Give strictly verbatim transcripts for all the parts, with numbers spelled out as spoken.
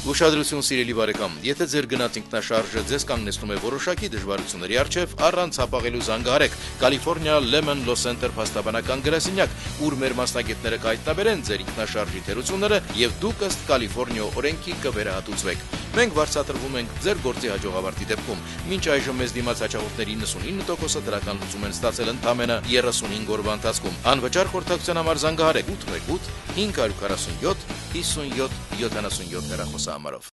Ուշադրություն սիրելի բարեկամ, եթե ձեր գնած ինքնաշարժը ձեզ կանգնեցնում է որոշակի դժվարությունների առջև, առանց հապաղելու զանգահարեք California Lemon Law Center փաստաբանական գրասենյակ, ուր մեր մասնագետները կհայտնաբերեն ձեր ինքնաշարժի թերությունները եւ դուք ըստ Կալիֆոռնիա օրենքի կվերահատուցվեք։ Մենք վարձատրվում ենք ձեր գործի հաջողավարտի դեպքում։ Մինչ այժմ մեզ դիմաց հաջողողների իննսունինը տոկոսը դրական լուծում են ստացել ընդամենը երեսունհինգ օրվա ընթացքում։ Անվճար խորհրդակցության համար զանգահարեք ութ մեկ ութ հինգ քառ յոթ հիսունյոթ յոթանասունյոթ հեռախոսահամարով։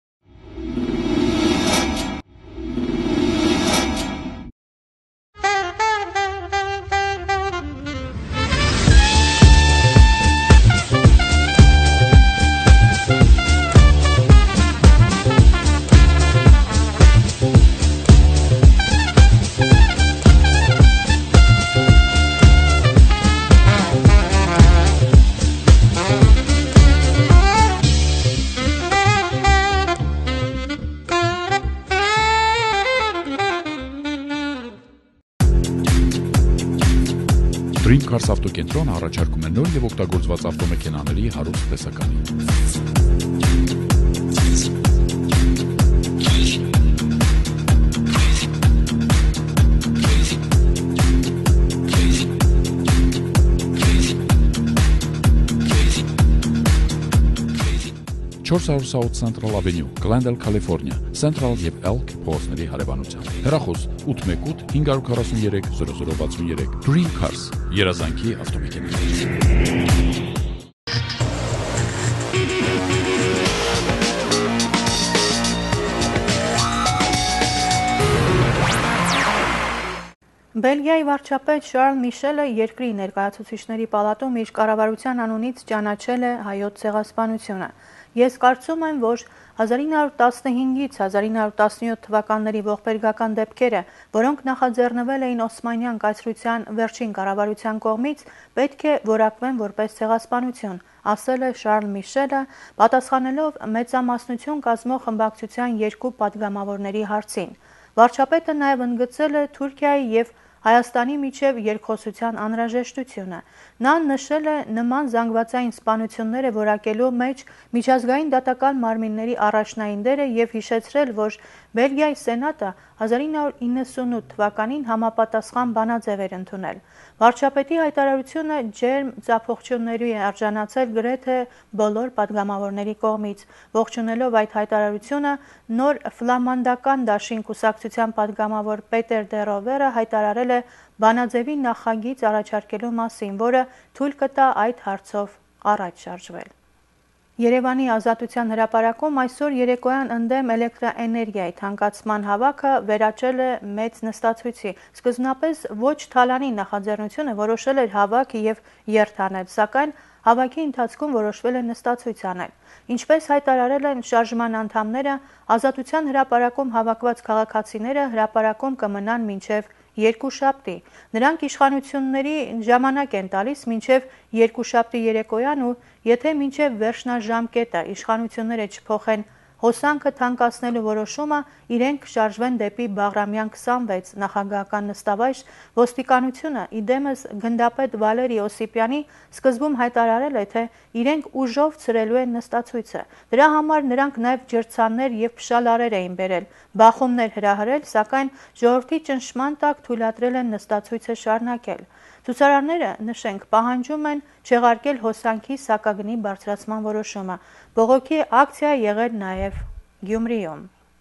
Dream Cars ավտոկենտրոնը առաջարկում է նոր եւ օգտագործված ավտոմեքենաների հարուստ տեսականի։ չորս հարյուր South Central Avenue, Glendale, California, Central եւ Elk փողոցների հարևանությամբ։ Հեռախոս ութ մեկ ութ հինգ քառ երեք զրո զրո վաթսուն երեք։ Dream Cars, երազանքի ավտոմեքենաներ։ Բելգիայի վարչապետ Շարլ Միշելը երկրի ներկայացուցիչների պալատում իր կառավարության անունից ճանաչել է հայոց ցեղասպանությունը։ Ես կարծում եմ, որ հազար ինը հարյուր տասնհինգից հազար ինը հարյուր տասնյոթ թվականների ողբերգական դեպքերը, որոնք նախաձեռնվել էին Օսմանյան կայսրության վերջին կառավարության կողմից, պետք է որակվեն որպես ցեղասպանություն, ասել է Շարլ Միշելը, պատասխանելով մեծամասնություն կազմող խմբակցության երկու падգամավորների հարցին։ Վարչապետը նաև ընդգծել է Թուրքիայի եւ Հայաստանի միջև երկխոսության անհրաժեշտությունը։ Նա նշել է նման զանգվածային սպանությունները որակելու մեջ միջազգային դատական մարմինների առաջնային դերը եւ հիշեցրել, որ Բելգիայի Սենատը հազար ինը հարյուր իննսունութ թվականին համապատասխան բանաձև էր ընդունել։ Վարչապետի հայտարարությունը ջերմ ծափողջությունների է արժանացել գրեթե բոլոր падգամավորների կողմից։ Ողջունելով այդ հայտարարությունը, նոր ֆլամանդական դաշին կուսակցության падգամավոր Պետեր դե Ռովերը հայտարարել է բանաձևի նախագիծ առաջարկելու մասին, որը թույլ կտա այդ հարցով առաջ շարժվել։ Երևանի Ազատության հրապարակում այսօր երեկոյան ընդդեմ էլեկտրաէներգիայի թանկացման հավաքը վերաճել է մեծ նստացույցի։ Սկզբնապես ոչ թալանի նախաձեռնությունը որոշել էր հավաք եւ երթ անել, սակայն հավաքի ընթացքում որոշվել է նստացույց անել։ Ինչպես հայտարարել են շարժման անդամները, Ազատության հրապարակում հավաքված քաղաքացիները հրապարակում կմնան մինչև երկուշաբթի։ Նրանք իշխանությունների ժամանակ են տալիս մինչև երկուշաբթի երեկոյան ու եթե մինչև վերջնաժամկետը իշխանությունները չփոխեն հոսանքը թանկացնելու որոշումը, իրենք կշարժվեն դեպի Բաղրամյան քսանվեց նախագահական նստավայր։ Ոստիկանությունը իդեմս գնդապետ Վալերի Օսիպյանի սկզբում հայտարարել է, թե իրենք ուժով ցրելու են նստացույցը։ Դրա համար նրանք նաև ջրցաններ եւ փշալարեր էին բերել, բախումներ հրահրել, սակայն ժողովրդի ճնշման տակ թույլատրել են նստացույցը շարունակել։ Ցուցարարները, նշենք, պահանջում են չեղարկել հոսանքի սակագնի բարձրացման որոշումը։ Բողոքի ակցիա եղել նաև Գյումրիում։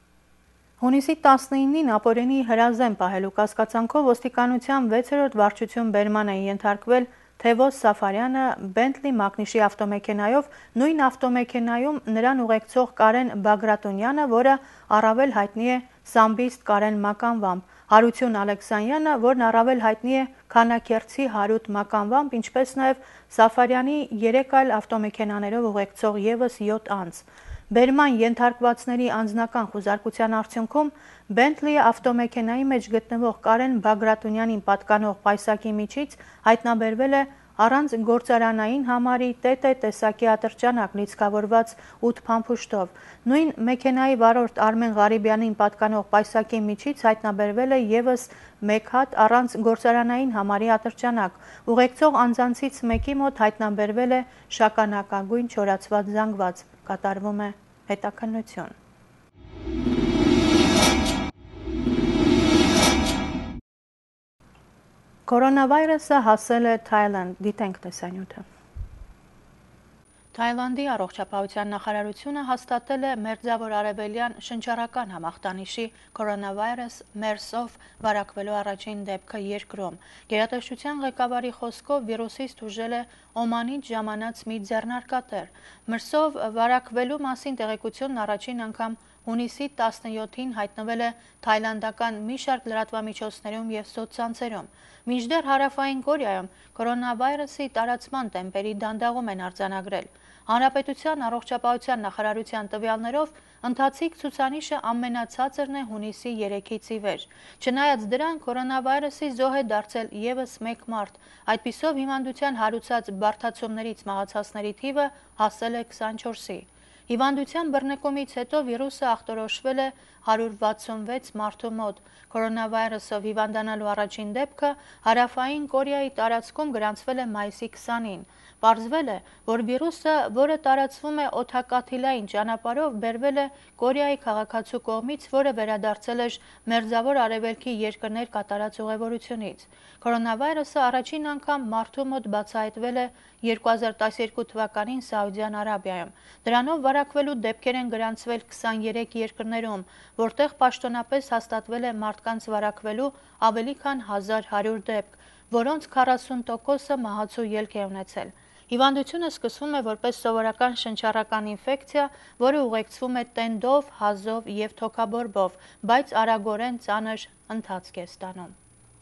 Հունիսի տասնինին ապօրինի հրազեն պահելու կասկածանքով ոստիկանության վեցերորդ վարչություն բերման են ենթարկվել Թևոս Սաֆարյանը Bentley մակնիշի ավտոմեքենայով, նույն ավտոմեքենայում նրան ուղեկցող Կարեն Բագրատունյանը, որը առավել հայտնի է Սամբիստ Կարեն մականվամբ, Հարություն Ալեքսանյանը, որն առավել հայտնի է Քանաքերցի Հարութ մականվամբ, ինչպես նաև Սաֆարյանի երեք այլ ավտոմեքենաներով ուղեկցող ևս յոթ անձ։ Բերման ենթարկվածների անձնական խուզարկության արդյունքում Bentley ավտոմեքենայի մեջ գտնվող Կարեն Բագրատունյանին պատկանող պայսակի միջից հայտնաբերվել է առանց գործարանային համարի Տ Տ տեսակի ատրճանակ լիցքավորված ութ փամփուշտով։ Նույն մեքենայի վարորդ Արմեն Ղարիբյանին պատկանող պայսակի միջից հայտնաբերվել է ևս մեկ հատ առանց գործարանային համարի ատրճանակ։ Ուղեկցող անձանցից մեկի մոտ հայտնաբերվել է շագանակագույն չորացված զանգված։ Կատարվում է հետաքննություն։ Կորոնավիրուսը հասել է Թայլանդ, դիտենք տեսանյութը։ Թայլանդի առողջապահության նախարարությունը հաստատել է Մերձավոր Արևելյան շնչառական համախտանիշի կորոնավիրուս մերսով վարակվելու առաջին դեպքը երկրում։ Գերատեսչության ղեկավարի խոսքով վիրուսից տուժել է Օմանից ժամանած մի ձեռնարկատեր։ Մերսով վարակվելու մասին տեղեկությունն առաջին անգամ հունիսի տասնյոթին հայտնվել է թայլանդական մի շարք լրատվամիջոցներում և սոցցանցերում։ Մինչդեռ Հարավային Կորեայում կորոնավիրուսի տարածման տեմպերի դանդաղում են արձանագրել։ Հանրապետության առողջապահության նախարարության տվյալներով ընթացիկ ցուցանիշը ամենացածրն է հունիսի երեքից ի վեր։ Չնայած դրան, կորոնավիրուսի զոհ է դարձել ևս մեկ մարդ, այդպիսով հիվանդության հարուցած բարդացումներից մահացածների թիվը հասել է քսանչորսի։ Հիվանդության բռնկումից հետո վիրուսը ախտորոշվել է հարյուր վաթսունվեց մարդու մոտ։ Կորոնավիրուսով հիվանդանալու առաջին դեպքը Հարավային Կորեայի տարածքում գրանցվել է մայիսի քսանին։ Պարզվել է, որ վիրուսը, որը տարածվում է օդակաթիլային ճանապարհով, բերվել է Կորեայի քաղաքացու կողմից, որը վերադարձել էր Մերձավոր Արևելքի երկրներ կատարած ուղևորությունից։ Կորոնավիրուսը առաջին անգամ մարդու մոտ բացահայտվել է երկու հազար տասներկու թվականին Սաուդյան Արաբիայում։ Դրանով վարակվելու դեպքեր են գրանցվել քսաներեք երկրներում, որտեղ պաշտոնապես հաստատվել է մարդկանց վարակվելու ավելի քան հազար հարյուր դեպք, որոնց քառասուն տոկոսը մահացու ելք է ունեցել։ Հիվանդությունը սկսվում է որպես սովորական շնչառական ինֆեկցիա, որը ուղեկցվում է տենդով, հազով և թոքաբորբով, բայց արագորեն ծանր ընթացք է ստանում։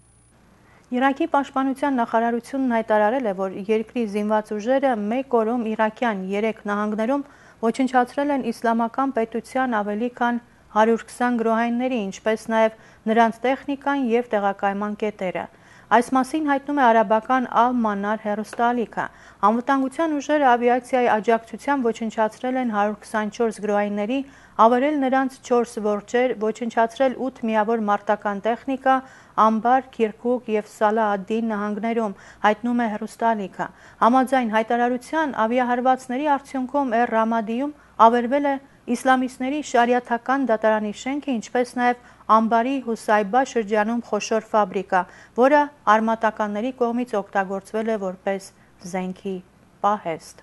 Իրաքի պաշտպանության նախարարությունն հայտարարել է, որ երկրի զինված ուժերը մեկ օրում իրաքյան երեք նահանգներում ոչնչացրել են իսլամական պետության ավելի քան հարյուր քսան գրոհայինների, ինչպես նաև նրանց տեխնիկան և տեղակայման կետերը։ Այս մասին հայտնում է արաբական Ալ-Մանար հեռուստաալիքը։ Անվտանգության ուժերը ավիացիայի աջակցությամբ ոչնչացրել են հարյուր քսանչորս գրոհայինների, ավերել նրանց չորս որջեր, ոչնչացրել ութ միավոր մարտական տեխնիկա, ամբար, Քիրքուկ և Սալահ ադ-Դին նահանգներում, հայտնում է հեռուստաալիքը։ Համաձայն հայտարարության, ավիահարվածների արդյունքում Էր Ռամադիում ավերվել է իսլամիստների շարիաթական դատարանի շենքը, ինչպես նաև ամբարի Հուսայբա շրջանում խոշոր ֆաբրիկա, որը արմատականների կողմից օգտագործվել է որպես զենքի պահեստ։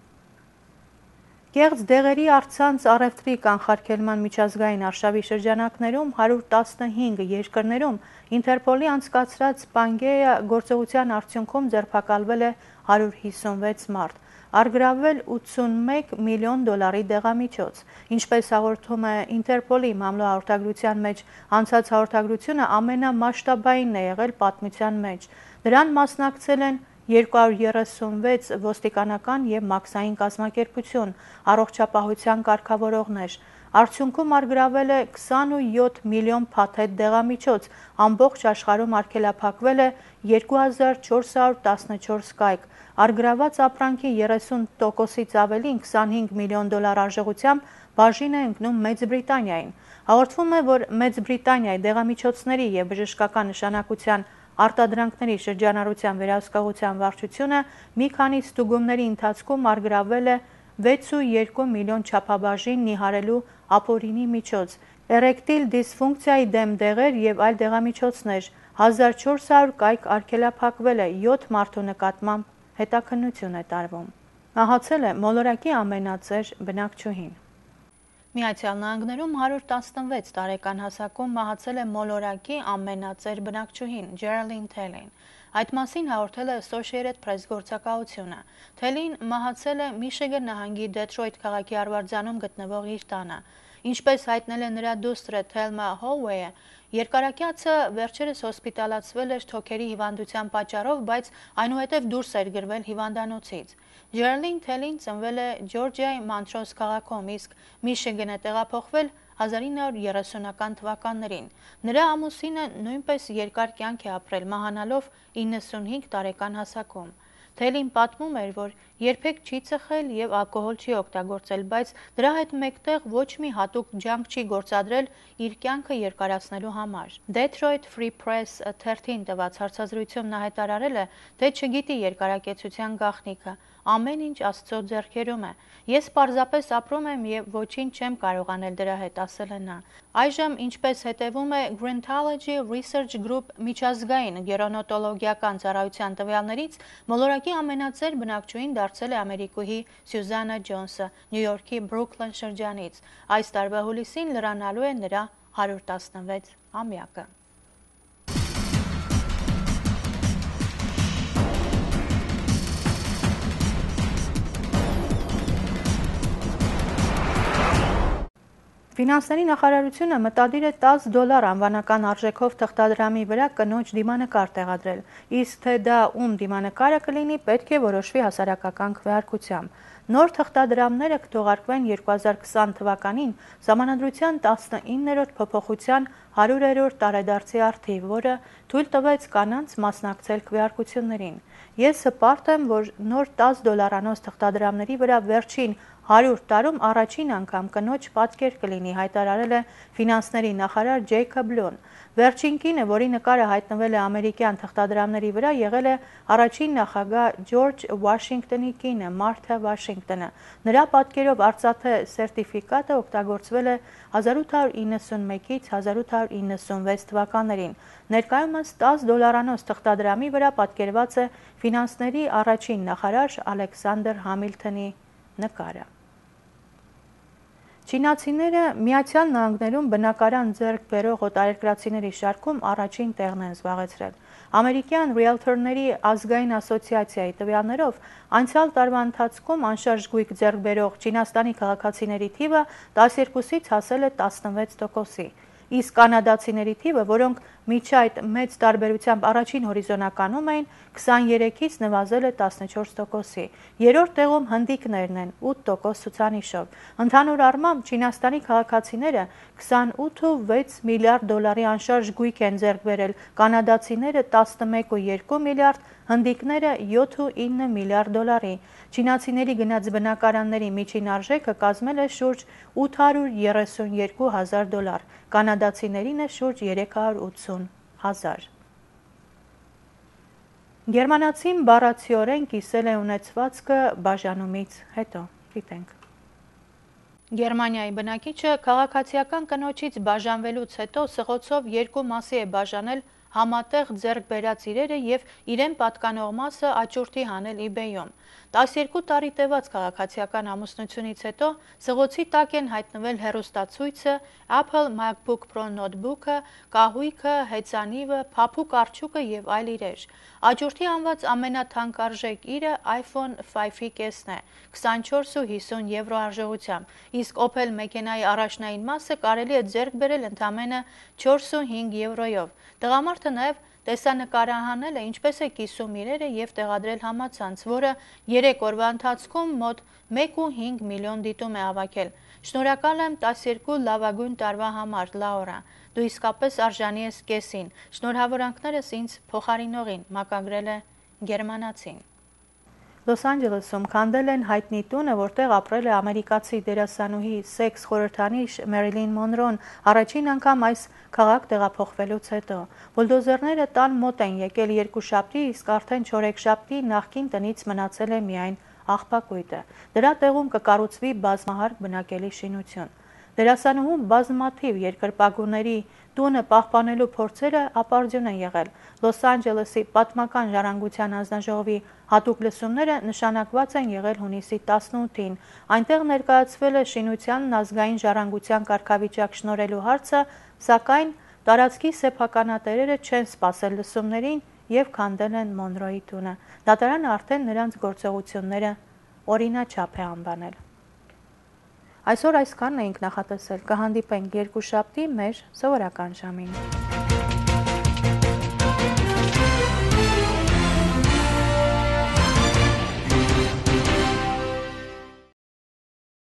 Կեղծ դեղերի առցանց առևտրի կանխարգելման միջազգային արշավի շրջանակներում հարյուր տասնհինգ երկրներում Ինտերպոլի անցկացրած Պանգեա գործողության արդյունքում ձերբակալվել է հարյուր հիսունվեց մարդ, առգրավվել ութսունմեկ միլիոն դոլարի դեղամիջոց։ Ինչպես հաղորդում է Ինտերպոլի մամլոհաղորդագրության մեջ, անցած հաղորդագրությունը ամենամասշտաբայինն է եղել պատմության մեջ։ Դրան մասնակցել են երկու հարյուր երեսունվեց ոստիկանական և մաքսային կազմակերպություն, առողջապահության կարգավորողներ։ Արդյունքում առգրավել է քսանույոթ միլիոն փաթեթ դեղամիջոց, ամբողջ աշխարհում արգելափակվել է երկու հազար չորս հարյուր տասնչորս կայք, առգրավված ապրանքի երեսուն տոկոսից ավելին քսանհինգ միլիոն դոլար արժողությամբ բաժին է ընկնում Մեծ Բրիտանիային։ Հաղորդվում է, որ Մեծ Բրիտանիայի դեղամիջոցների և բժշկական նշանակության արտադրանքների շրջանառության վերահսկողության վարչությունը մի քանի ստուգումների ընթացքում առգրավել է վեցույոթ միլիոն չափաբաժին նիհարելու ապօրինի միջոց, էրեկտիլ դիսֆունկցիայի դեմ դեղեր և այլ դեղամիջոցներ, հազար չորս հարյուր կայք արգելափակվել է, յոթ մարդու նկատմամբ հետաքննություն է տարվում։ Մահացել է մոլորակի ամենածեր բնակչուհին։ Միացյալ Նահանգներում հարյուր տասնվեց տարեկան հասակում մահացել է մոլորակի ամենածեր բնակչուհին Ջերալին Թելին։ Այդ մասին հաղորդել է Associated Press գործակալությունը։ Թելին մահացել է Միշիգան նահանգի Դեթրոյթ քաղաքի արվարձանում գտնվող իր տանը։ Ինչպես հայտնել է նրա դուստրը Թելմա Հոլվեյը, երկարակյացը վերջերս հոսպիտալացվել էր թոքերի հիվանդության պատճառով, բայց այնուհետև դուրս էր գրվել հիվանդանոցից։ Ջերալին Թելին ծնվել է Ջորջիայի Մանթրոս քաղաքում, իսկ Միշիգան է տեղափոխվել հազար ինը հարյուր երեսունական թվականներին։ Նրա ամուսինը նույնպես երկար կյանք է ապրել, մահանալով իննսունհինգ տարեկան հասակում։ Թելին պատմում էր, որ երբեք չի ծխել և ալկոհոլ չի օգտագործել, բայց դրա հետ մեկտեղ ոչ մի հատուկ ջանք չի գործադրել իր կյանքը երկարացնելու համար։ Detroit Free Press թերթին տված հարցազրույցում նա հայտարարել է, թե չգիտի երկարակեցության գաղտնիքը։ ամեն ինչ Աստծո ձեռքերում է։ Ես պարզապես ապրում եմ եւ ոչինչ չեմ կարող անել դրա հետ, ասել է նա։ Այժմ, ինչպես հետևում է Grantology Research Group միջազգային գերանոտոլոգիական ծառայության տվյալներից, մոլորակի ամենածեր բնակչուհին դարձել է ամերիկուհի Սյուզանա Ջոնսը Նյու Յորքի Բրուքլին շրջանից։ Այս տարվա հուլիսին լրանալու է նրա հարյուր տասնվեց ամյակը։ Ֆինանսների նախարարությունը մտադիր է տասը դոլար անվանական արժեքով թղթադրամի վրա կնոջ դիմանկար տեղադրել, իսկ թե դա ում դիմանկարը կլինի, պետք է որոշվի հասարակական քվեարկությամբ։ Նոր թղթադրամները կթողարկվեն երկու հազար քսան թվականին Սահմանադրության տասնիններորդ փոփոխության հարյուրերորդ տարեդարձի առթիվ, որը թույլ տվեց կանանց մասնակցել քվեարկություններին։ Ես հպարտ եմ, որ նոր տասը դոլարանոց թղթադրամների վրա վերջին հարյուր տարում առաջին անգամ կնոջ պատկեր կլինի, հայտարարել է ֆինանսների նախարար Ջեյքոբ Լուն։ Վերջին կինը, որի նկարը հայտնվել է ամերիկյան թղթադրամների վրա, եղել է առաջին նախագահ Ջորջ Վաշինգտոնի կինը Մարթա Վաշինգտոնը։ Նրա պատկերով արծաթե սերտիֆիկատը օգտագործվել է հազար ութ հարյուր իննսունմեկից հազար ութ հարյուր իննսունվեց թվականներին։ Ներկայումս տասը դոլարանոց թղթադրամի վրա պատկերված է ֆինանսների առաջին նախարար Ալեքսանդր Համիլթոնի նկարը։ Չինացիները Միացյալ Նահանգներում բնակարան ձեռք բերող օտարերկրացիների շարքում առաջին տեղն են զբաղեցրել։ Ամերիկյան ռիելթորների ազգային ասոցիացիայի տվյալներով անցյալ տարվա ընթացքում անշարժ գույք ձեռք բերող Չինաստանի քաղաքացիների թիվը տասներկուսից հասել է տասնվեց տոկոսի, իսկ կանադացիների թիվը, որոնք միջ այդ մեծ տարբերությամբ առաջին հորիզոնականում էին, քսաներեքից նվազել է տասնչորս տոկոսի։ Երրորդ տեղում հնդիկներն են ութ տոկոս ցուցանիշով։ Ընդհանուր առմամբ Չինաստանի քաղաքացիները քսանութ ու վեց միլիարդ դոլարի անշարժ գույք են ձեռք բերել, կանադացիները տասնմեկ ու երկու միլիարդ, հնդիկները յոթ ու ինը միլիարդ դոլարի։ Չինացիների գնած բնակարանների միջին արժեքը կազմել է շուրջ ութ հարյուր երեսունյերկու հազար դոլար, կանադացիներին է շուրջ երեք հարյուր ութսուն հազար։ Գերմանացին բառացիորեն կիսել է ունեցվածքը բաժանումից հետո, գիտենք։ Գերմանիայի բնակիչը քաղաքացիական կնոջից բաժանվելուց հետո սղոցով երկու մասի է բաժանել համատեղ ձեռք բերած իրերը եւ իրեն պատկանող մասը աճուրդի հանել eBay-ում։ տասներկու տարի տևած քաղաքացիական ամուսնությունից հետո սղոցի տակ են հայտնվել հեռուստացույցը, Apple MacBook Pro նոթբուքը, կահույքը, հեծանիվը, փափուկ արջուկը եւ այլ իրեր։ Աճուրդի անված ամենաթանկարժեք իրը iPhone պանց կեսն է, քսանչորս ու հիսուն եվրո արժողությամբ, իսկ Opel մեքենայի առաջնային մասը կարելի է ձեռք բերել ընդամենը չորս ու հինգ եվրոյով։ Տղամարդը նաև տեսանկարահանել է ինչպես է կիսում իրերը եւ տեղադրել համացանց, որը երեք օրվա ընթացքում մոտ մեկ ու հինգ միլիոն դիտում է հավաքել։ Շնորհակալ եմ տասներկու լավագույն տարվա համար, Լաուրա։ Դու իսկապես արժանի ես կեսին։ Շնորհավորանքներս ինձ փոխարինողին, մակագրել է գերմանացին։ Լոս Անջելեսում քանդել են հայտնի տունը, որտեղ ապրել է ամերիկացի դերասանուհի սեքս խորհրդանիշ Մերիլին Մոնրոն առաջին անգամ այս քաղաք տեղափոխվելուց հետո։ Բուլդոզերները տան մոտ են եկել երկուշաբթի, իսկ արդեն չորեքշաբթի նախկին տնից մնացել է միայն աղբակույտը։ Դրա տեղում կկառուցվի բազմահարկ բնակելի շինություն։ Դերասանուհու բազմաթիվ երկրպագուների տունը պահպանելու փորձերը ապարդյուն են եղել։ Լոս Անջելեսի պատմական ժառանգության հանձնաժողովի հատուկ լսումները նշանակված են եղել հունիսի տասնութին։ Այնտեղ ներկայացվել է շինությանն ազգային ժառանգության կարգավիճակ շնորհելու հարցը, սակայն տարածքի սեփականատերերը չեն սպասել լսումներին եւ քանդել են Մոնրոյի տունը։ Դատարանը արդեն նրանց գործողությունները օրինաչափ է անվանել։ Այսօր այսքանն էինք նախատեսել, կհանդիպենք երկուշաբթի մեր սովորական ժամին։